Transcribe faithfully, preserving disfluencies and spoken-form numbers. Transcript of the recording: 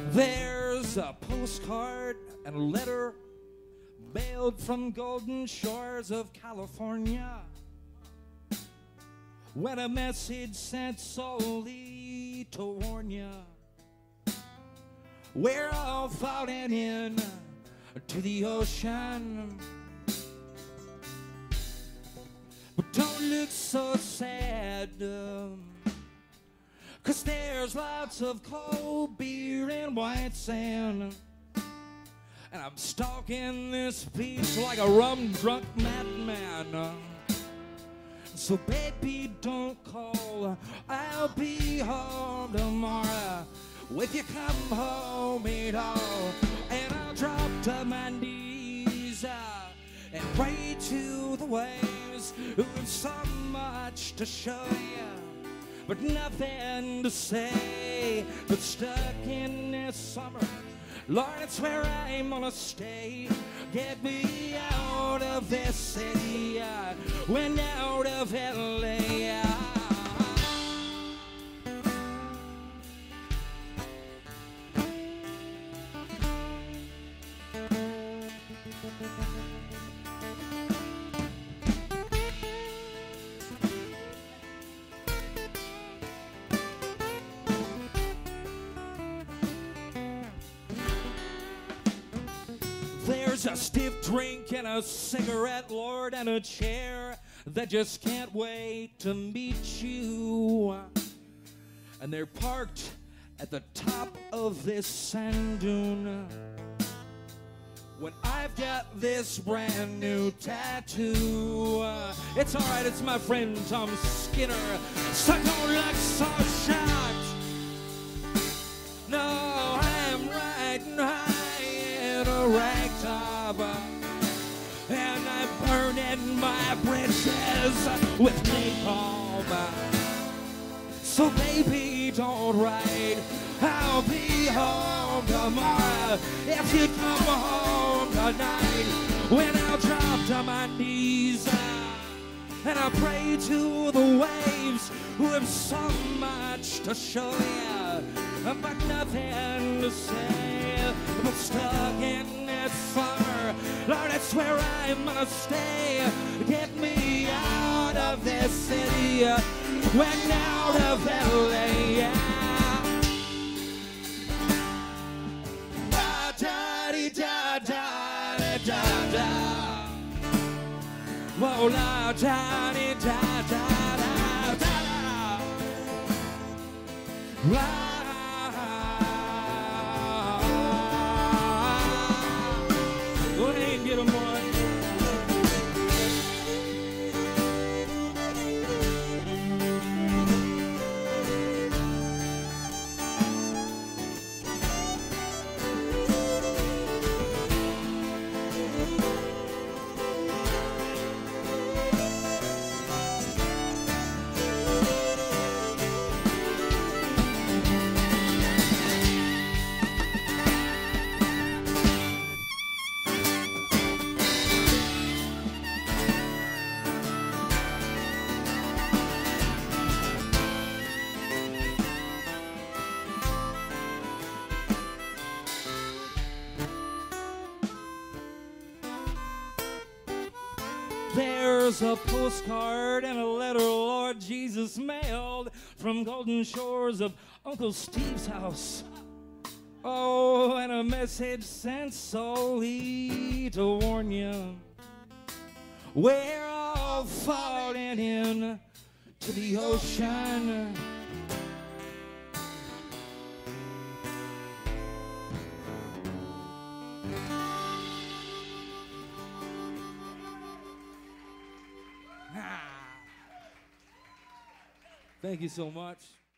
There's a postcard and a letter mailed from golden shores of California, when a message sent solely to warn ya, we're all falling in to the ocean. But don't look so sad, um, 'cause there's lots of cold beer and white sand, and I'm stalking this beach like a rum-drunk madman. So baby, don't call, I'll be home tomorrow. If you come home at all, and I'll drop to my knees uh, and pray to the waves who have so much to show you, but nothing to say. But stuck in this summer, Lord, it's where I'm gonna stay. Get me out of this city, uh, when out of L A. Uh, There's a stiff drink and a cigarette, Lord, and a chair that just can't wait to meet you. And they're parked at the top of this sand dune, when I've got this brand new tattoo. Uh, it's all right, it's my friend Tom Skinner. So don't look so shocked. No, I'm riding high in a ragtop, and I'm burning my bridges with napalm. So baby, don't ride, I'll be home tomorrow. If you come home tonight, when I'll drop to my knees uh, and I pray to the waves who have so much to show you, but nothing to say. But stuck in this summer, Lord, it's where I'm gonna stay. Get me out of this city, uh, when out of L A. Yeah. Whoa, la da di da da da da da. Go ahead and get 'em, boy. There's a postcard and a letter Lord Jesus mailed from golden shores of Uncle Steve's house. Oh, and a message sent solely to warn you, we're all falling in to the ocean. Thank you so much.